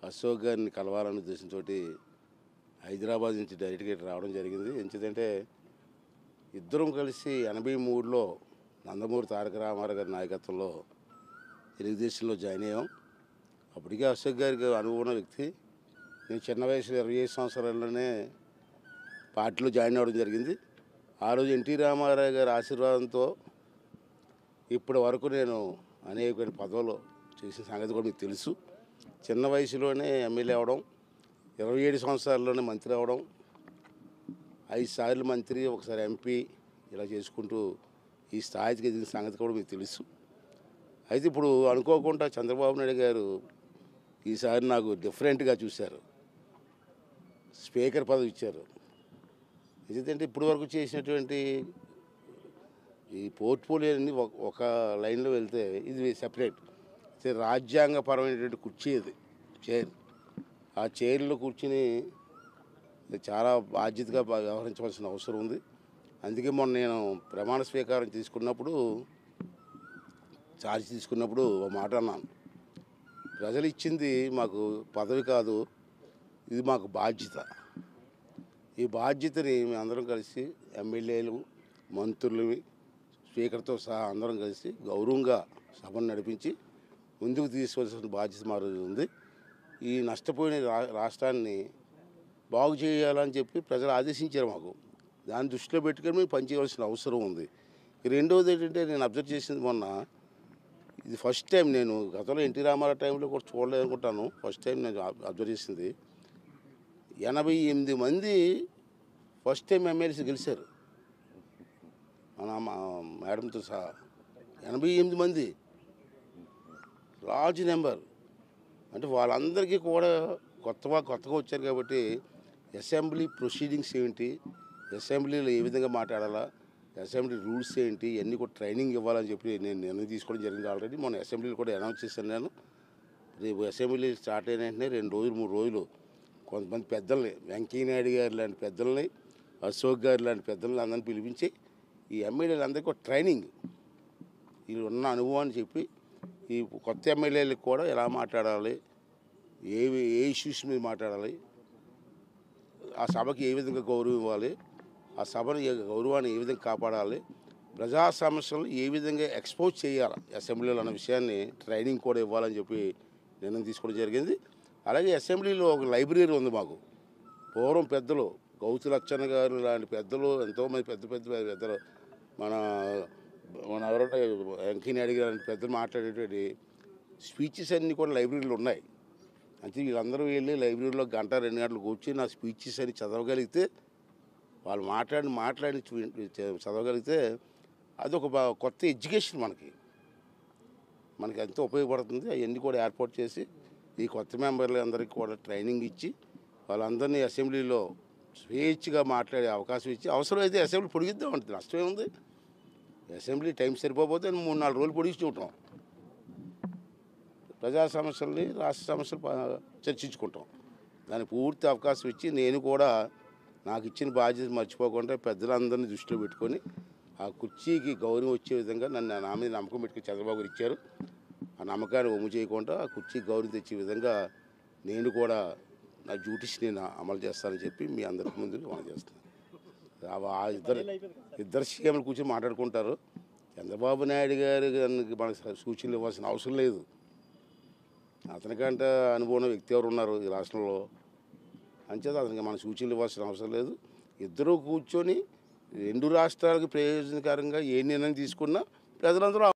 అశోక్ గారిని కలవాలనే ఉద్దేశంతో హైదరాబాద్ నుంచి డైరెక్ట్గా రావడం జరిగింది. ఎందుకంటే ఇద్దరం కలిసి 83లో నందమూరి తారక రామారావు గారి నాయకత్వంలో తెలుగుదేశంలో జాయిన్ అయ్యాం. అప్పటికే అశోక్ గారికి అనుభవం వ్యక్తి. నేను చిన్న వయసులో 25 సంవత్సరాల్లోనే పార్టీలో జాయిన్ అవ్వడం జరిగింది. ఆ రోజు ఎన్టీ రామారావు గారి ఆశీర్వాదంతో ఇప్పటి వరకు నేను అనేక పదవులు చేసిన సంగతి కూడా మీకు తెలుసు. చిన్న వయసులోనే ఎమ్మెల్యే అవ్వడం, 27 సంవత్సరాల్లోనే మంత్రి అవ్వడం, 5 సార్లు మంత్రి, ఒకసారి ఎంపీ, ఇలా చేసుకుంటూ ఈ స్థాయికి ఎదిగిన సంగతి కూడా మీకు తెలుసు. అయితే ఇప్పుడు అనుకోకుండా చంద్రబాబు నాయుడు గారు ఈసారి నాకు డిఫరెంట్గా చూశారు. స్పీకర్ పదవి ఇచ్చారు. ఎందుకంటే ఇప్పటి వరకు చేసినటువంటి ఈ పోర్ట్ఫోలియోని ఒక లైన్లో వెళ్తే ఇది సెపరేట్. రాజ్యాంగపరమైనటువంటి కుర్చీ ఇది, చైర్. ఆ చైర్లో కూర్చుని చాలా బాధ్యతగా వ్యవహరించవలసిన అవసరం ఉంది. అందుకే మొన్న నేను ప్రమాణ స్వీకారం ఛార్జ్ తీసుకున్నప్పుడు ఒక మాట అన్నాను. ప్రజలు ఇచ్చింది మాకు పదవి కాదు, ఇది మాకు బాధ్యత. ఈ బాధ్యతని మేమందరం కలిసి ఎమ్మెల్యేలు, మంత్రులు, స్పీకర్తో సహా అందరం కలిసి గౌరవంగా సభను నడిపించి ముందుకు తీసుకోవాల్సిన బాధ్యత మా రోజు ఉంది. ఈ నష్టపోయిన రాష్ట్రాన్ని బాగు చేయాలని చెప్పి ప్రజలు ఆదేశించారు మాకు. దాన్ని దృష్టిలో పెట్టుకొని మేము పనిచేయవలసిన అవసరం ఉంది. రెండవది ఏంటంటే, నేను అబ్జర్వ్ చేసింది మొన్న, ఇది ఫస్ట్ టైం, నేను గతంలో ఎన్టీ రామారావు టైంలో కూడా చూడలేదనుకుంటాను. ఫస్ట్ టైం నేను అబ్జర్వ్ చేసింది, 88 మంది ఫస్ట్ టైం ఎమ్మెల్యేస్ గెలిచారు మన మేడంతో సహా. 88 మంది, లార్జ్ నెంబర్. అంటే వాళ్ళందరికీ కూడా కొత్తగా వచ్చారు కాబట్టి అసెంబ్లీ ప్రొసీడింగ్స్ ఏంటి, అసెంబ్లీలో ఏ విధంగా మాట్లాడాలా, అసెంబ్లీ రూల్స్ ఏంటి, ఇవన్నీ కూడా ట్రైనింగ్ ఇవ్వాలని చెప్పి నేను నిర్ణయం తీసుకోవడం జరిగింది. ఆల్రెడీ మొన్న అసెంబ్లీలో కూడా అనౌన్స్ చేశాను. నేను రేపు అసెంబ్లీ స్టార్ట్ అయిన వెంటనే 2 రోజులు 3 రోజులు కొంతమంది పెద్దల్ని, వెంకయ్యనాయుడు గారు లాంటి పెద్దల్ని, అశోక్ గారు లాంటి పెద్దల్ని అందరిని పిలిపించి ఈ ఎమ్మెల్యేలందరికీ ఒక ట్రైనింగ్, వీళ్ళు ఉన్న అనుభవాన్ని చెప్పి ఈ కొత్త ఎమ్మెల్యేలకు కూడా ఎలా మాట్లాడాలి, ఏ ఇష్యూస్ మీద మాట్లాడాలి, ఆ సభకి ఏ విధంగా గౌరవం ఇవ్వాలి, ఆ సభను గౌరవాన్ని ఏ విధంగా కాపాడాలి, ప్రజా సమస్యలను ఏ విధంగా ఎక్స్పోజ్ చేయాలి అసెంబ్లీలో అన్న విషయాన్ని ట్రైనింగ్ కూడా ఇవ్వాలని చెప్పి నిర్ణయం తీసుకోవడం జరిగింది. అలాగే అసెంబ్లీలో ఒక లైబ్రరీ ఉంది మాకు. పూర్వం పెద్దలు గౌతు లచ్చన్న గారు లాంటి పెద్దలు, ఎంతోమంది పెద్దలు, మన ఎవరంటే వెంకయ్యనాయుడు గారు లాంటి పెద్దలు మాట్లాడేటువంటి స్పీచెస్ అన్నీ కూడా లైబ్రరీలో ఉన్నాయి. అంటే వీళ్ళందరూ వెళ్ళి లైబ్రరీలో 1-2 గంటలు కూర్చొని నా స్పీచెస్ అని చదవగలిగితే, వాళ్ళు మాట్లాడి చదవగలిగితే అదొక కొత్త ఎడ్యుకేషన్ మనకి ఎంతో ఉపయోగపడుతుంది. అవన్నీ కూడా ఏర్పాటు చేసి ఈ కొత్త మెంబర్లు అందరికీ కూడా ట్రైనింగ్ ఇచ్చి వాళ్ళందరినీ అసెంబ్లీలో స్వేచ్ఛగా మాట్లాడే అవకాశం ఇచ్చి, అవసరమైతే అసెంబ్లీ పొడిగిద్దామంటే నష్టమే ఉంది. అసెంబ్లీ టైం సరిపోతే 3-4 రోజులు పొడిగి చూడటం, ప్రజా సమస్యల్ని, రాష్ట్ర సమస్యలు చర్చించుకుంటాం. దానికి పూర్తి అవకాశం ఇచ్చి, నేను కూడా నాకు ఇచ్చిన బాధ్యత మర్చిపోకుండా పెద్దలందరినీ దృష్టిలో పెట్టుకొని ఆ కుర్చీకి గౌరవం వచ్చే విధంగా నా మీద నమ్మకం పెట్టుకుని చంద్రబాబు గారు ఇచ్చారు. ఆ నమ్మకాన్ని ఒమ్ము చేయకుండా ఆ కుర్చీకి గౌరవం తెచ్చే విధంగా నేను కూడా నా డ్యూటీస్ నేను అమలు చేస్తానని చెప్పి మీ అందరికి ముందు అమలు చేస్తాను. ఇద్దరు సీఎంలు కూర్చొని మాట్లాడుకుంటారు. చంద్రబాబు నాయుడు గారు మనకు సూచనలు ఇవ్వాల్సిన అవసరం లేదు. అతనికంటే అనుభవం వ్యక్తి ఎవరు ఉన్నారు ఈ రాష్ట్రంలో? అంచేత అతనికి మన సూచనలు ఇవ్వాల్సిన అవసరం లేదు. ఇద్దరూ కూర్చొని 2 రాష్ట్రాలకు ప్రయోజనకరంగా ఏ నిర్ణయం తీసుకున్నా ప్రజలందరూ